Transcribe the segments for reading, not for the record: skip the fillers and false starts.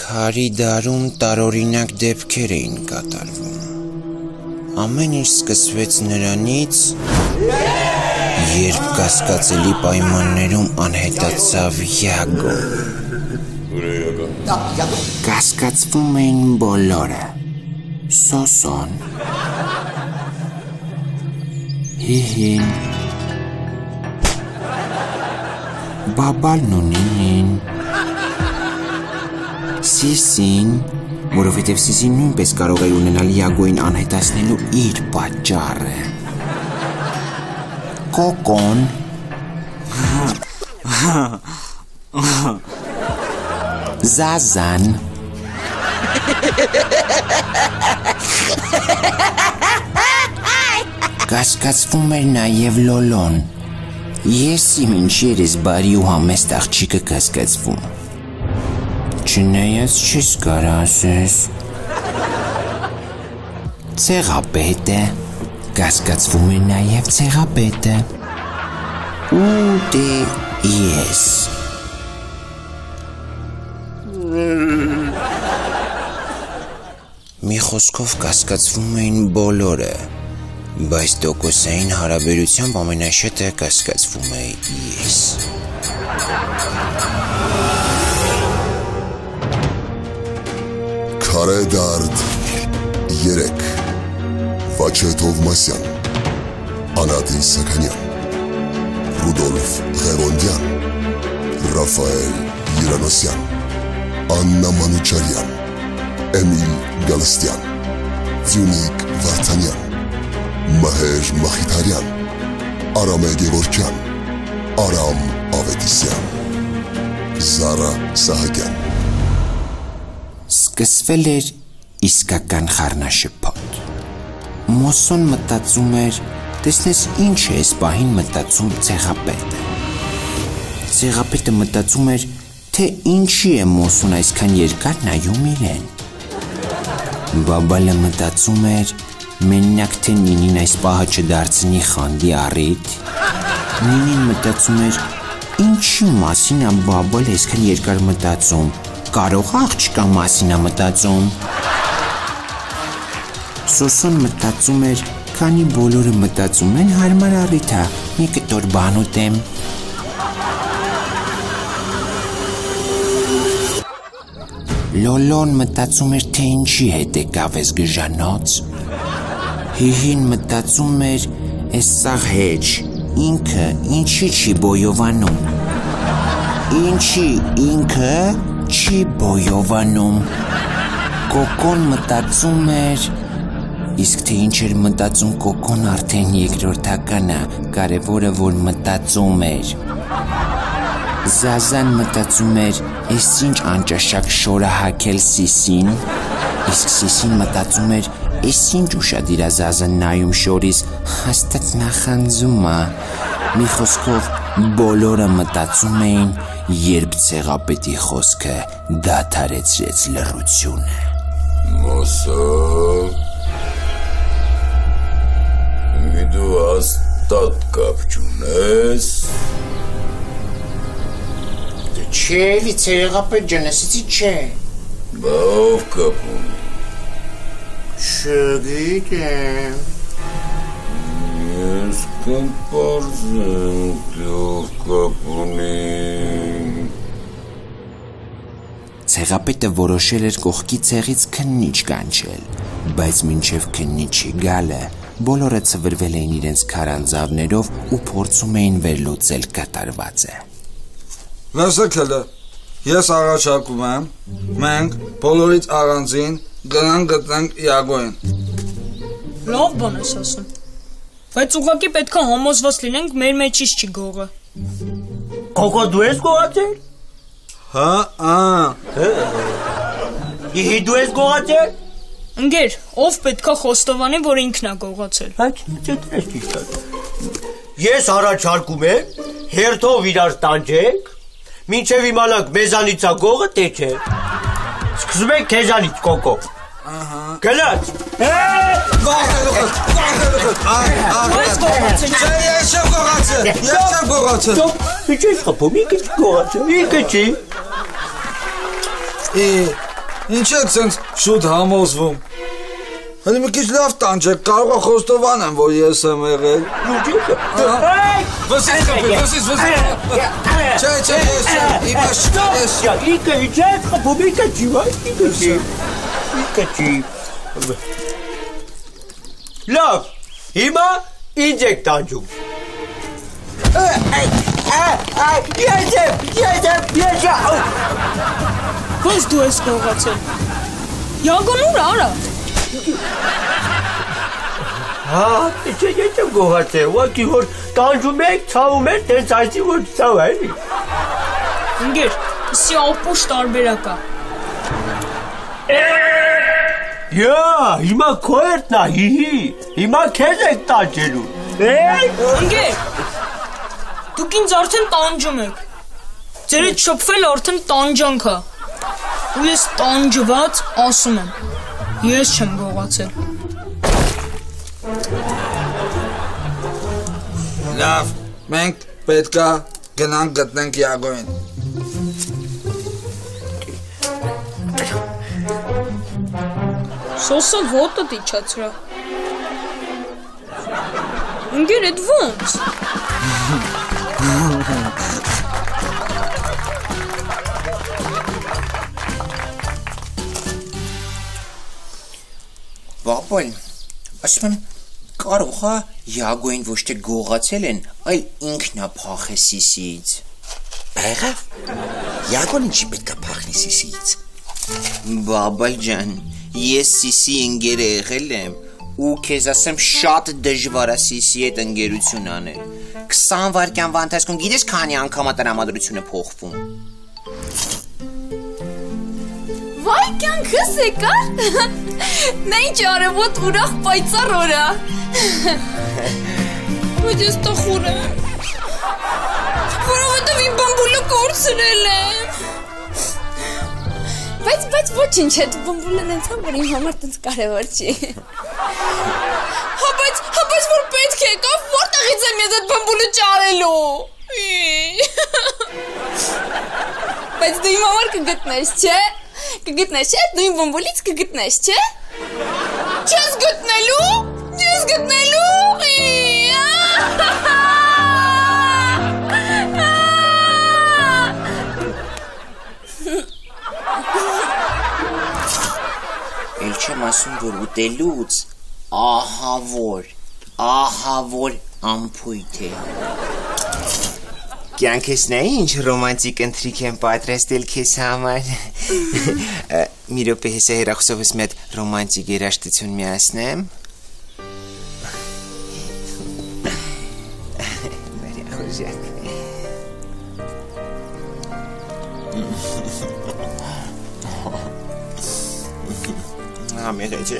Քարի դարում տարօրինակ դեպքեր էին կատարվում։ Ամեն ինչ սկսվեց նրանից, երբ կասկածելի պայմաններում անհետացավ Յագոն։ Կասկածվում էին բոլորը. Սոսոն, Հիհին, Բաբալն ու Նինին, Սիսին, որովհետև Սիսին նույնպես կարող էր ունենալ Յագոյին անհետացնելու իր պատճառը, Կոկոն, Զազան, կասկածվում էր նաև Լոլոն։ Ես իմ ինչերս բարի ու համեստ աղջիկը կասկածվում։ Չնայած չես կարա ասես։ Ցեղապետը, կասկածվում էր նաև ցեղապետը։ Ու դե ես։ Մի խոսքով կասկածվում էին բոլորը, բայց տոկոսային հարաբերությամբ ամենաշատը կասկածվում էի ես։ Քարե դարդ 3 Վաչե Թովմասյան, Անատի Սաքանյան, Ռուդոլֆ Ղևոնդյան, Ռաֆայել Երանոսյան, Աննա Մանուչարյան, Էմիլ Գալստյան, Ձյունիկ Վարդանյան, Մհեր Մախիթարյան, Արամե Գևորքյան, Արամ Ավետիսյան, Զարա Սահակյան։ Սկսվել էր իսկական խառնաշփոթ։ Մոսոն մտածում էր, տեսնես ինչ է այս պահին մտածում ցեղապետը։ Ցեղապետը մտածում էր, թե ինչի է Մոսոն այսքան երկար նայում իրեն։ Բաբալը մտածում էր, մենակ թե Նինին այս պահը չդարձնի խանդի առիթ։ Նինին մտածում էր, ինչի մասին է Բաբալը այսքան երկար մտածում, կարող աղջկա մասին է մտածում։ Սոսոն մտածում էր, քանի բոլորը մտածում են, հարմար առիթ է, մի կտոր բան ուտեմ։ Լոլոն մտածում էր, թե ինչի հետ եկավ էս գժանոց։ Հիհին մտածում էր, էս սաղ հեչ, ինքը ինչի չի բոյովանում։ Ինչի ինքը չի բոյովանում։ Կոկոն մտածում էր, իսկ թե ինչ էր մտածում Կոկոն արդեն երկրորդականը, կարևորը որ մտածում էր։ Զազան մտածում էր, էս ինչ անճաշակ շորը հակել Սիսին, իսկ Սիսին մտածում էր, էս ինչ ուշադիր է Զազան նայում շորիս, հաստատ նախանձում է։ Մի խոսքով բոլորը մտածում էին, երբ ցեղապետի խոսքը դադարեցրեց լռությունը։ Մոսո, մի դու հաստատ կապ չունես։ Չէ, էլի ցեղապետ ջան, ասեցի չէ։ Բա ով կապ ունի։ Չգիտեմ։ Ես կմպարզեմ, թե ով կապ ունի։ Ցեղապետը որոշել էր կողքի ցեղից քննիչ կանչել, բայց մինչև քննիչի գալը բոլորը ցվրվել էին իրենց քարանձավներով ու փորձում էին վերլուծել կատարվածը։ Լսեք հələ, ես առաջարկում եմ, մենք բոլորից առանձին գնանք գտնենք Յագոյին։ Լավ բան ես ասում, բայց ուղղակի պետք է համոզված լինենք մեր մեջից չի գողը։ Կոկո դու ես գողացել։ Հա, Իհի դու ես գողացել։ Ընկեր, ով պետք է խոստովանի, որ ինքն է գողացել։ Բայց դες ճիշտ է։ Ես առաջարկում եմ, հերթով իրար տանջենք, մինչև իմանանք մեզանից է գողը, թե չէ։ Սկսում ենք քեզանից, Կոկո։ Գնաց։ Ես չեմ գողացել։ Ինչ ես խփում, ինքը չի գողացել, ինքը չի։ Ինչ եք սենց շուտ համոզվում։ Հələ մի քիչ լավ տանջեք, կարող է խոստովանեմ, որ ես եմ եղել։ Վսից կապի, վսից։ Չէ, ես եմ, հիմա ես։ Լիկը իջեք, պոբիկը ջիվայ, լիկը ջի։ Լավ, հիմա ինձ եք տանջում։ Ես Ոնց դու ես գողացել։ Յագոն ուր արա։ Չէ, ես եմ գողացել, ուղղակի որ տանջում եք, ցավում եք, տենց այսի որ ցավ է։ Ընկեր, սի ապուշ տարբերակ է։ Հիմա քո երթն է, հիհի, հիմա քեզ եք տանջելու։ Ընկեր, դուք ինձ արդեն տանջում եք։ Ձեր հետ շփվել արդեն տանջանք է։ Ու ես տանջված ասում եմ, ես չեմ գողացել։ Լավ, մենք պետքա գնանք գտնենք Յագոյին։ Սոսը ոտը դիչացրա։ Ընկեր, էդ ոնց։ Բաբալ, ասում եմ, կարող է Յագոյին ոչ թե գողացել են, այլ ինքն է փախե Սիսիից։ Բեղավ, Յագոն ինչի պետք է փախնի Սիսիից։ Բաբալ ջան, ես Սիսի ընկերը եղել եմ ու քեզ ասեմ շատ դժվար է Սիսի հետ ընկերություն անել։ 20 վայրկյանվա ընթացքում գիտես քանի անգամ է տրամադրությունը փոխվում։ Վայ կյանքս եկար։ Նա ինչ արևոտ ուրախ պայծառ օր է։ Բայց ես տխուր եմ։ Որովհետև իմ բամբուլը կորցրել եմ։ Բայց ոչինչ է, բամբուլը նենց է, որ իմ համար տենց կարևոր չի։ Հա բայց որ պետք է եկավ, որտեղից եմ ես այդ բամբուլը ճարելու։ Բայց դու իմ համար կգտնես, չէ՞։ Կգտնես, չէ՞, դու իմ բամբուլից կգտնես, չէ՞։ Չես գտնելու։ Էլ չեմ ասում, որ ուտելուց ահա որ ամփույթ է։ Կյանքես նայ ինչ ռոմանտիկ ընթրիք եմ պատրաստել քեզ համար։ Մի րոպե հեսա հեռախոսովս մի հատ ռոմանտիկ երաժշտություն միացնեմ։ Բարի խոժակ։ Ամերը չէ։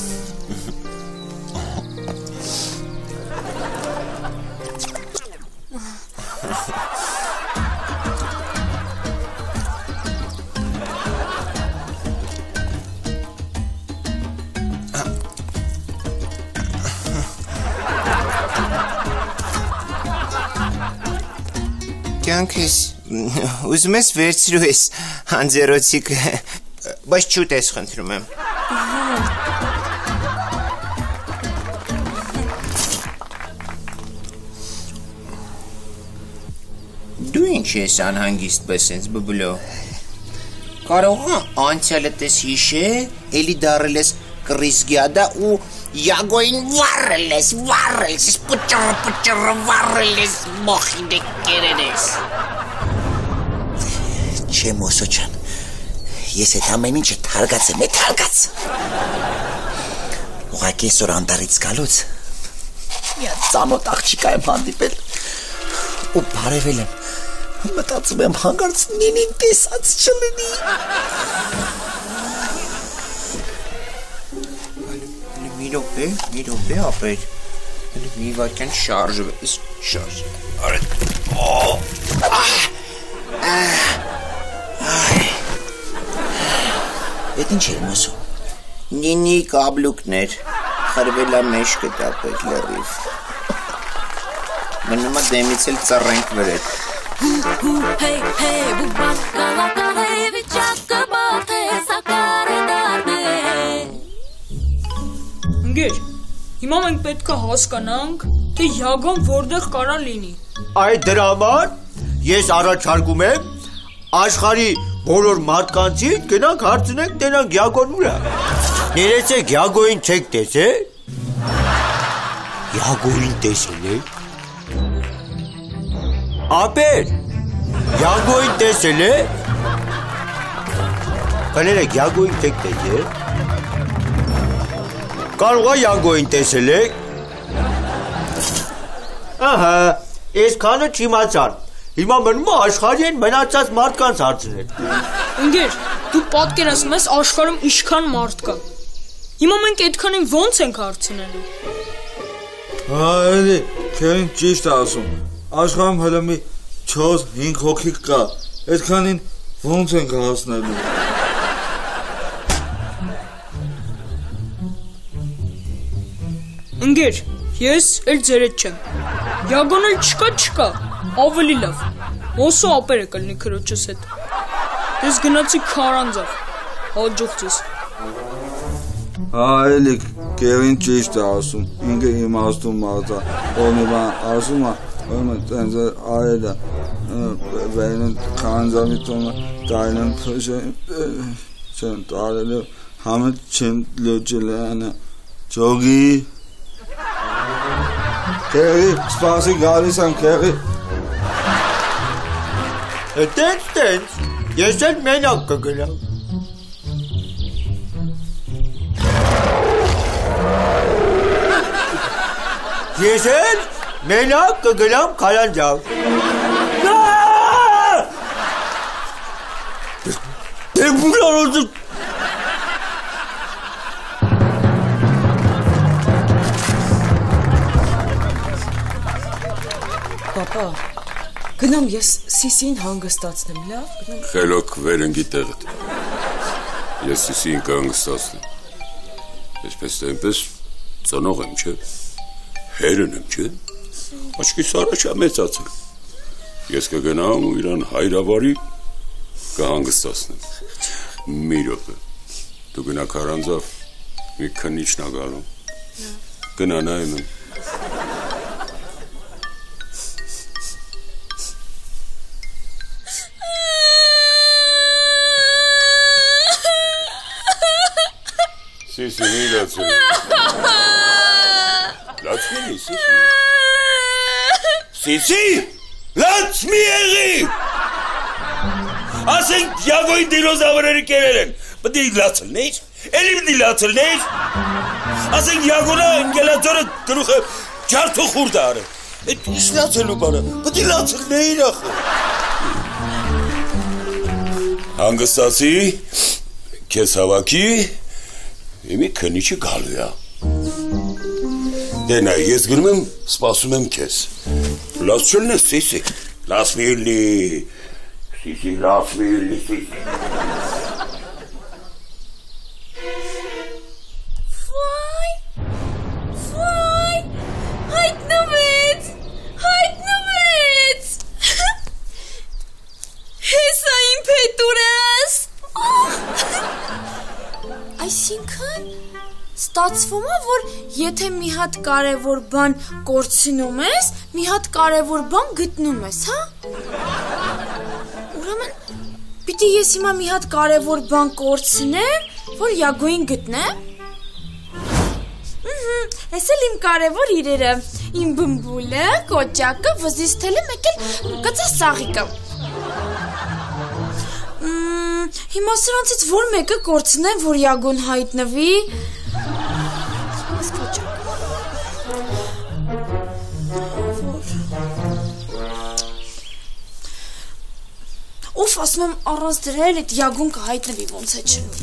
Կյանքես, ուզում ես վերցրու ես հանձերոցիկը, բայց չուտես խնդրում եմ։ Դու ինչ ես անհանգիստ պես ինձ բբլո։ Կարող է անցյալդ ես հիշել, էլի դարել ես կրիսգյադա ու Յագոյին վառել ես, պուճռ վառել ես, մոխին է կերել ես։ Չէ Մոսո ջան, ես այդ ամեն ինչը թարգած եմ, ուղղակի այսօր անտառից գալուց մի հատ ծանոթ աղջիկա եմ հանդիպել ու բարևել եմ, մտածում եմ հանկարծ նինին տեսած չլինի։ Մի րոպե ապեր, մի վարկյան շարժվես, արդ, Էդ ինչ էր Մոսո։ Նինի կաբլուկներ, խրվելա մեջ կտապեք լրիվ։ Մնում է դեմից էլ ծռենք վրետ։ Hey, hey, Հիմա մենք պետք է հասկանանք, թե Յագոն որտեղ կարա լինի։ Այդ դրա համար ես առաջարկում եմ աշխարհի բոլոր մարդկանցից գնանք հարցնենք տենանք Յագոն ուր է։ Ներեցեք Յագոին չեք տեսել։ Յագոին տեսել եք։ Ապեր Յագոին տեսել եք։ Կներեք Յագոին չեք տեսել։ Կարող է Յագոին տեսել եք։ Ահա, այսքանը չիմացան։ Հիմա մնում է աշխարհին մնացած մարդկանց հարցնել։ Ընկեր, դու պատկերացնում ես աշխարհում ինչքան մարդ կա։ Հիմա մենք այդքանին ո՞նց ենք հարցնելու։ Էլի, քերին ճիշտ ասում։ Աշխարհում հələ մի 4-5 հոգի կա։ Այդքանին ո՞նց ենք հասնելու։ Ընկեր, ես էլ ձերդ չեմ։ Յագոն էլ չկա, ավելի լավ։ Ոսո ապերը կլինի քրոջս հետ։ Ես գնացի Քարանձավ։ Հաջող ձեզ։ Էլի, քերին ճիշտ է ասում։ Ինքը իմաստուն մարդ է։ Ոնի բան ասում է, ոնց տենց այլ է։ Վայնը Քարանձավի տոնը դայնն չեն տարել համը չեն լոջել անա։ Ջոգի Քերի, սպասի գալիս եմ քերի։ Տենց, ես էլ մենակ կգնամ։ Ես էլ մենակ կգնամ Քարանձավ։ Պապա, գնամ ես Սիսին հանգստացնեմ, լավ, գնամ։ Խելոք վերընկի տեղդ։ Ես Սիսին կհանգստացնեմ։ Այսպես թե այնպես ծնող եմ, չէ։ Հերն եմ, չէ։ Աչքիս առաջ է մեծացել։ Ես կգնամ ու իրան հայրավարի կհանգստացնեմ։ Մի րոպե։ Դու գնա Քարանձավ, մի քնիչն ա գալու։ Գնա նայում եմ։ Սիսի, մի լացել։ Լաց մինի, Սիսի։ Սիսի, լաց մի եղի։ Ասենք Յագոյի դինոզավրերը կերել են, պտի լացելնեիր, էլի պտի լացելնեիր։ Ասենք Յագոնը ընգելածորը գրուխը ջարդու խուրդ արը, էդ ինչ լացելու բանը, պտի լացելնեիր ախը։ Հանգստացի, կեզ հավաքի, Իմի քնիչը գալու է։ Դե նայ, ես գնում եմ, սպասում եմ քեզ։ Լաց չլնես, Սիսի։ Լաց մի ելնի։ Սիսի, լաց մի ելնի, Սիսի։ Վայ, հայտնվեց։ Հեսա իմ փետուրս։ Այսինքն ստացվում է, որ եթե մի հատ կարևոր բան կորցնում ես, մի հատ կարևոր բան գտնում ես, հա? Ուրեմն, պիտի ես հիմա մի հատ կարևոր բան կորցնեմ, որ Յագոյին գտնեմ։ Ես էլ իմ կարևոր իրերը, իմ բմբուլը, կոճակը, վզիստելը, մեկ էլ կծա սաղիկը։ Հիմա սրանցից որ մեկը կորցնեմ, որ Յագոն հայտնվի։ Ուֆ, ասում եմ առանց դրա էլ էդ Յագոն կհայտնվի ոնց է չնում։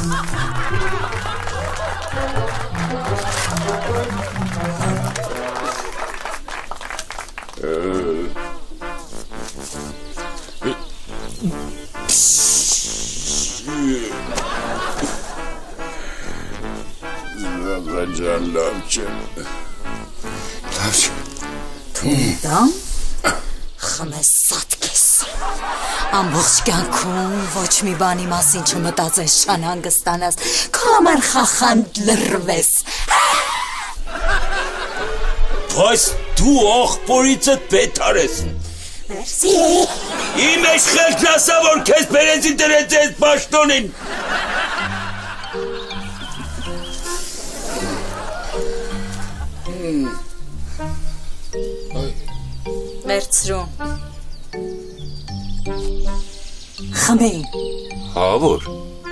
Ջան, լավ չէ։ Դամ խմեսատ քեզ։ Ամբողջ կյանքում ոչ մի բանի մասին չմտածես, չանհանգստանաս, քո համար խախանդ լրվես։ Բայց դու աղբորիցդ պետար ես։ Մերսի։ Իմ էշխելքն ասա, որ քեզ բերեցի դրեց այս պաշտոնին։ Վերցրու։ Խմեին։ Հա, որ։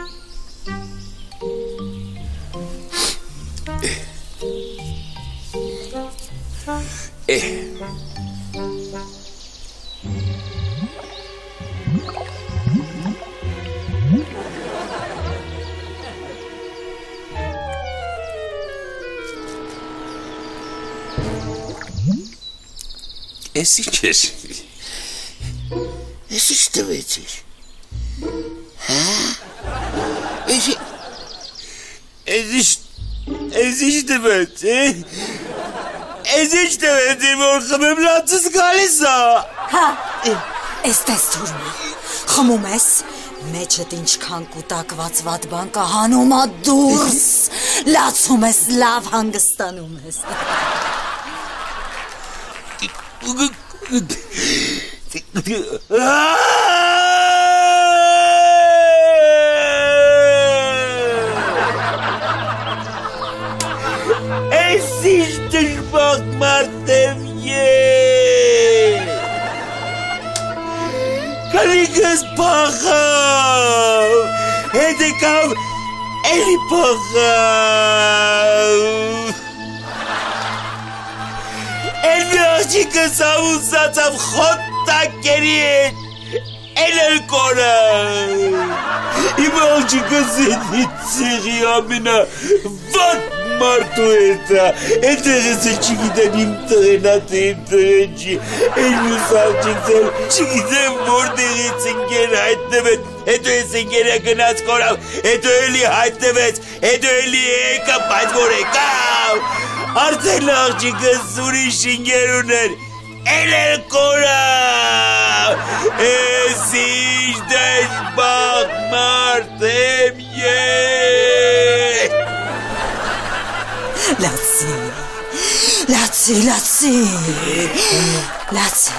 Էս ինչ ես։ Էս ինչ տվեց էր։ Հա։ Էս ինչ տվեց, Էս ինչ տվեց, որ խմեմ լացս գալիս է։ Հա, էս տես թուրմա, խմում ես, մեջդ ինչքան կուտակված վատ բան կա հանում ա դուրս, լացում ես, լավ հանգստանում ես։ Էս ինչ դժբախտ մարդ եմ ես։ Կալիքս պախավ, հետ եկավ էլի պախավ։ Էլ մի աղջիկս ամուսացավ խոտտակերի հետ, էլ կորը։ Իմ աղջիկս ցեղի ամենա վատ մարդու հետա, այդտեղս էլ չգիտեմ իմ տղենա թե իմ տղեն չի, էլ մյուս աղջիկս էլ չգիտեմ որտեղից ընկեր հայտնվեց, հետո ես ընկերը գնաց կորավ, հետո էլի հայտնվեց, հետո էլի եկավ, բայց որ եկավ, արդեն աղջիկս ուրիշ ընկեր ուներ, էլ կորավ, ես ինչ դժբախտ մարդ եմ ես։ Լացի, լացի, լացի, լացի,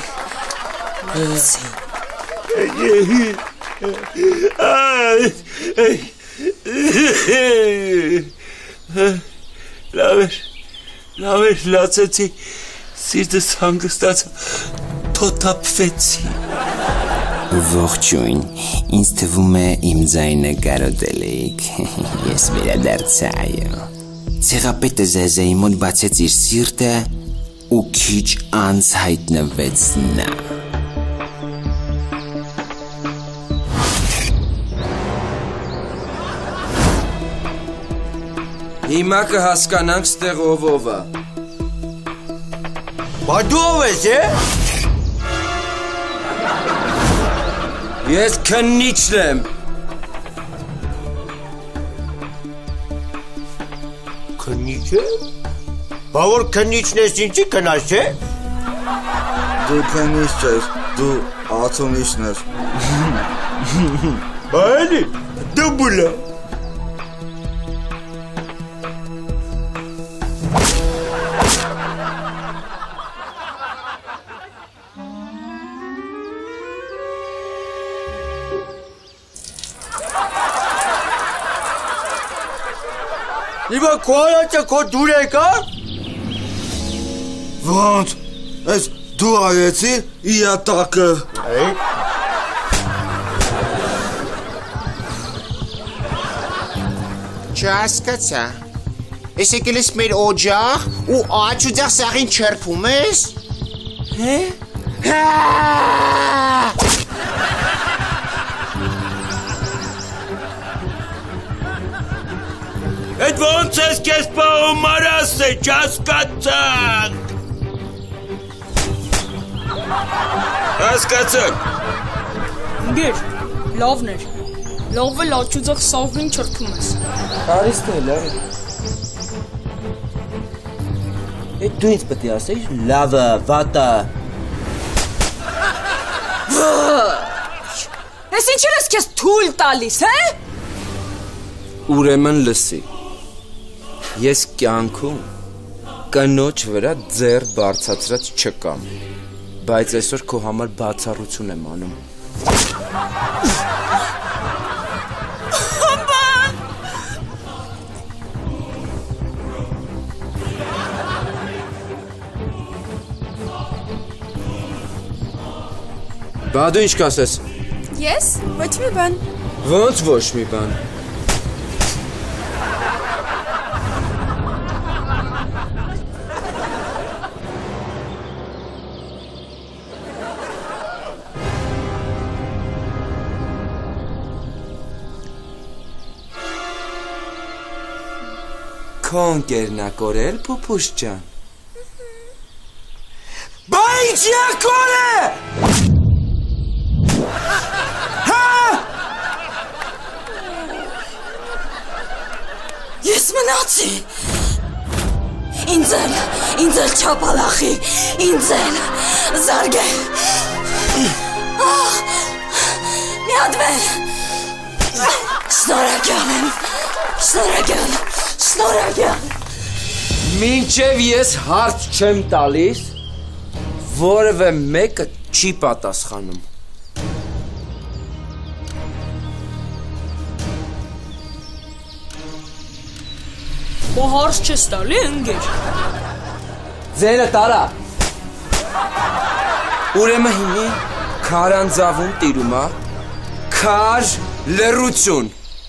լավ էր, լացեցի, սիրտս հանգստացա, թոթափվեցի։ Ողջույն, ինձ թվում է իմ ձայնը կարոտել էիք, ես վերադարձա այո։ Ցեղապետը Զեզեի մոտ բացեց իր սիրտը ու քիչ անց հայտնվեց նա։ Հիմա կհասկանանք ստեղ ով է։ Բա դու ով ես, Ես քննիչն եմ։ Քննիչ է։ Բա որ քննիչն ես ինչի քնած չէ։ Դու քննիչ ես, դու ացումիչն ես։ Այլի, դու բուլա։ Իբա քո արածը քո դուր եկա։ Ոնց, ես դու արեցի իատակը։ Չհասկացա, ես եկել ես մեր օջախ ու աջ ու ձախ սաղին չերփում ես։ Այդ ոնց ես կես պահում մարաս է, չհասկացանք։ Հասկացանք։ Ընկեր, լավն էր, լավ էլ աջ ու ձախ սաղին չերփում ես։ Հարիստ է, լավ է։ Այդ դու ինձ պետք է ասեիր լավը, վատը։ Ես ինչեր ես քեզ թույլ տալիս, Ուրեմն լսի։ Ես կյանքում կնոջ վրա ձեռ բարձացրած չկամ, բայց այսօր քո համար բացառություն եմ անում։ Բա դու ինչ կասես։ Ես ոչ մի բան։ Ոնց ոչ մի բան։ Քո ընկերն ա կորել, Փուփուշ ջան։ Բա ինչի ա կորել։ Ես մնացի։ Ինձ էլ չապալախի, ինձ էլ զարգել։ Մի հատ վեր։ Շնորհակալ եմ, շնորհակալ։ Մինչև ես հարց չեմ տալիս, որևէ մեկը չի պատասխանում։ Ու հարց չես տալի, ընկեր։ Ձերը տարա։ Ուրեմն հիմի քարանձավում տիրում ա քար լռություն։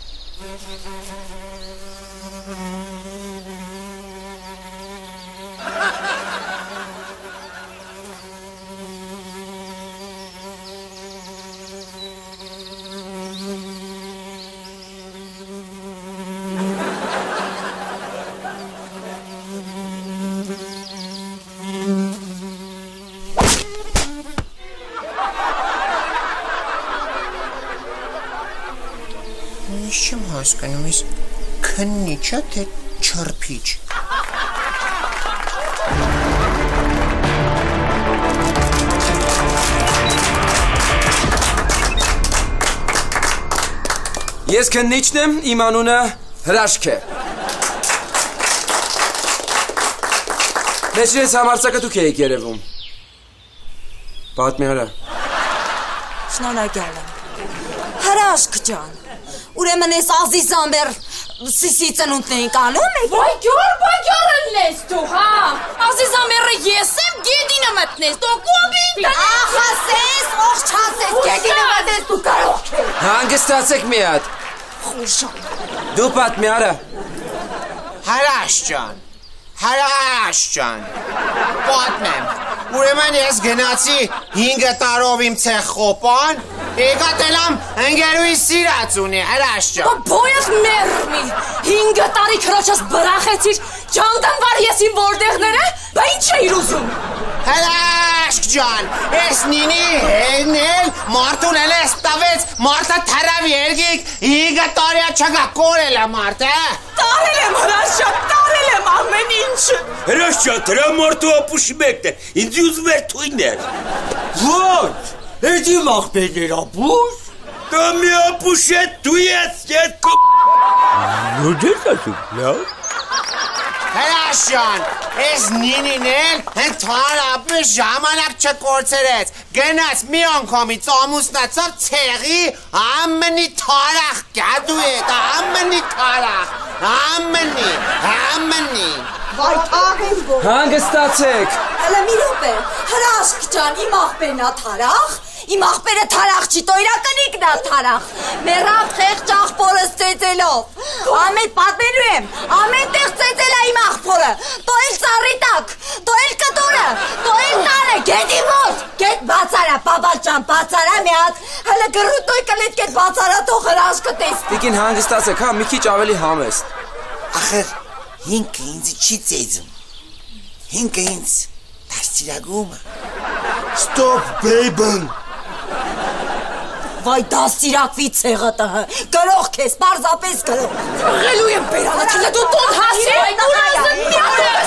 Չեմ հասկանում, ես քննիչ ա, թե չրփիչ։ Ես քննիչն եմ, իմ անունը Հրաշք է։ Մեզ ես համարձակը դուք էիք երևում։ Պատմի արա։ Շնորհակալ եմ։ Հրաշք ջան։ Ուրեմն ես Ազիզամբեր սիսի ծնունդն էինք անում եք։ Բայկյորն ես դու, հա։ Ազիզամերը ես եմ, գետինը մտնես, դու կոմին տնես։ Ախասես, ողջացես, գետինը մտնես, դու կարող չես։ Հանգստացեք մի հատ։ Խուշան։ Դու պատմի արա։ Հրաշ ջան, պատմեմ, ուրեմն ես գնացի 5 տարով իմ ցեխ խոպան, եկա տելամ ընկերուհիս սիրած ունի, Հրաշ ջան։ Բոյս մերմի, 5 տարի քրոջս բրախեցիր, ջանդանվար ես իմ որտեղները, բա ինչ էիր ուզում։ Հրաշք ջան, ես նինի հերնել, մարդուն էլ ես տավեց, մարդը թարավ երգիք, 5 տարյա չգա կորել է մարդը։ Տարել եմ հրաշան, տարել եմ ամեն ինչը։ Հրաշան, դրա մարդու ապուշի մեկն է, ինձ ուզում էր թույներ։ Ոչ, էդի մաղբերներ ապուշ։ Դա մի ապուշ է, դու ես երկու։ Ոչ ես ասում, լավ։ Հրաշան, ես նինին էլ ընդհանրապես ժամանակ չկործերեց, գնաց մի անգամից ամուսնացավ ցեղի ամենի թարախ գադու հետ, ամենի թարախ, ամենի։ Վայ թաղեմ գո։ Հանգստացեք։ Հələ մի րոպե, Հրաշք ջան, իմ աղբերն ա թարախ, իմ աղբերը թարախ չի, տո իրականիկն ա թարախ, մեռավ խեղճ աղբորս ծեծելով, ամեն պատմելու եմ, ամեն տեղ ծեծել ա իմ աղբորը, տո էլ ծառի տակ, տո էլ կտորը, տո էլ տանը, գետի մոտ, գետ բացարա, բաբալ ջան, բացարա մի հատ, հələ գրուտոյ կլետ գետ բացարա, թող Հրաշքը տեսնի։ Տիկին հանգստացեք, հա, մի քիչ ավելի համեստ։ Ախր, հինքը ինձ չի ծեծում, հինքը ինձ դաստիրագում է։ Stop, baby! Վայ դաստիրակվի ցեղը տհը, գրող քեզ, պարզապես գրող։ Ղելու եմ բերանը, թլը դու տոն հասի, ուրազն մի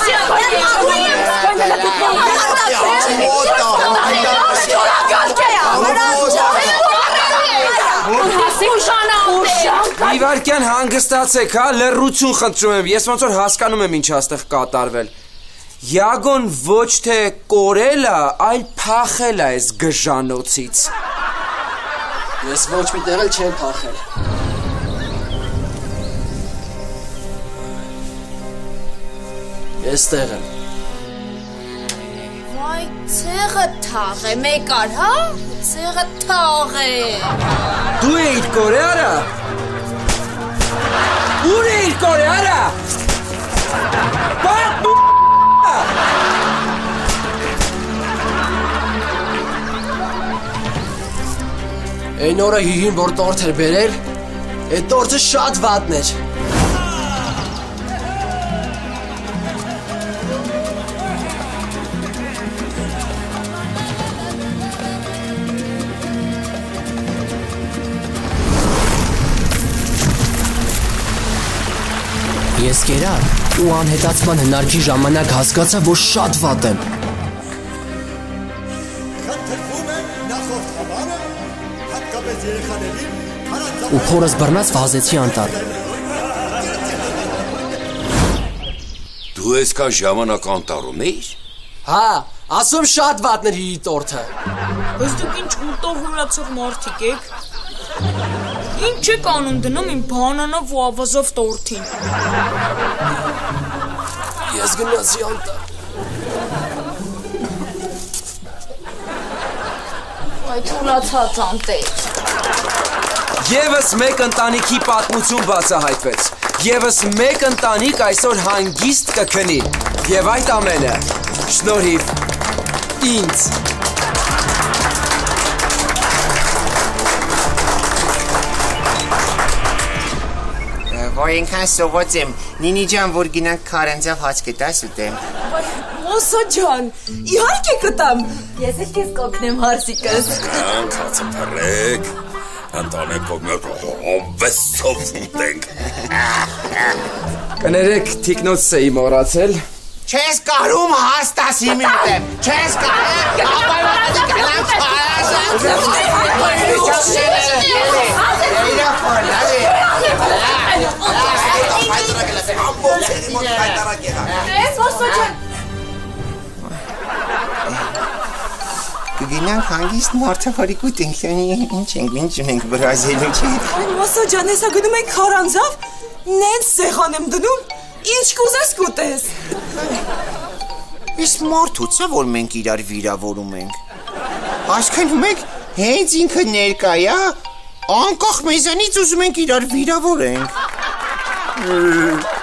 Մի վարկյան հանգստացեք, հա, լռություն խնդրում եմ, ես ոնց որ հասկանում եմ ինչ աստեղ կատարվել։ Յագոն ոչ թե կորել է, այլ փախել է այս գժանոցից։ Ես ոչ մի տեղ էլ չեմ փախել։ Ես տեղ եմ։ Վայ, ցեղը թաղ է, մեկ ար, հա? Ցեղը թաղ է։ Դու էիր կորեարա։ Ուր էիր կորեարա։ Այն օրը հիհին, որ տորթ էր բերել, այդ տորթը շատ վատն էր։ Ես կերա ու անհետացման հնարքի ժամանակ հասկացա, որ շատ վատ եմ։ Ու փորս բռնած վազեցի անտառ։ Դու այսքան ժամանակ անտառում էիր։ Հա, ասում շատ վատն էր իր տորթը։ Բայց դուք ինչ ուտով հուրացող մարդիկ եք։ Ինչ եք անում դնում իմ բանանով ու ավազով տորթին։ Ես գնացի անտառ։ Այ թուլացած անտեր։ Եվս մեկ ընտանիքի պատմություն բացահայտվեց։ Եվս մեկ ընտանիք այսօր հանգիստ կքնի։ Եվ այդ ամենը շնորհիվ ինձ։ Որ ինքան սողոց եմ, նինի ջան, որ գինանք քարենձավ հաց կտաս ուտեմ։ Մոսա ջան, իհարկե կտամ։ Ես էլ քեզ կօգնեմ հարսիկս։ Անք հացը փռեք, ընտանեք կողմեր վեսով ուտենք։ Կներեք, թիկնոցս էի մոռացել։ Չես կարում հաստասի մի ուտեմ, չես Կգինանք հանգիստ մարդը հարիկ ուտենք, ինչ ենք բրազելու չի։ Մոսա ջան, հեսա գնում ենք քարանձավ, նենց սեղան եմ դնում, ինչ կուզես կուտես։ Իս մարդուց է, որ մենք իրար վիրավորում ենք։ Հասկանում եք, հենց ինքը ներկա է, անկախ մեզանից ուզում ենք իրար վիրավորենք։